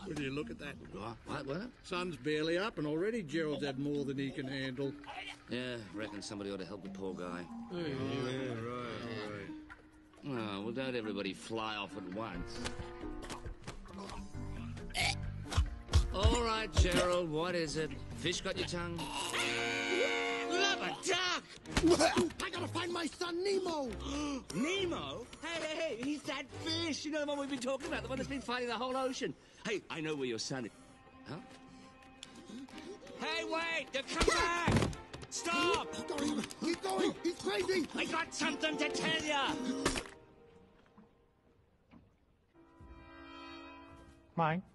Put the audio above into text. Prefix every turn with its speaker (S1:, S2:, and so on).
S1: Will you look at that?
S2: What?
S1: Sun's barely up and already Gerald's had more than he can handle.
S2: Yeah, reckon somebody ought to help the poor guy.
S1: Yeah, right.
S2: Oh, well, don't everybody fly off at once. All right, Gerald, what is it? Fish got your tongue?
S3: Love a duck!
S4: I gotta find my son, Nemo!
S3: Nemo? Hey, he's that fish! You know the one we've been talking about, the one that's been fighting the whole ocean. Hey, I know where your son is.
S2: Huh?
S3: Hey, wait! They've come back! Stop!
S4: Keep going! He's crazy!
S3: I got something to tell ya!
S5: Mine.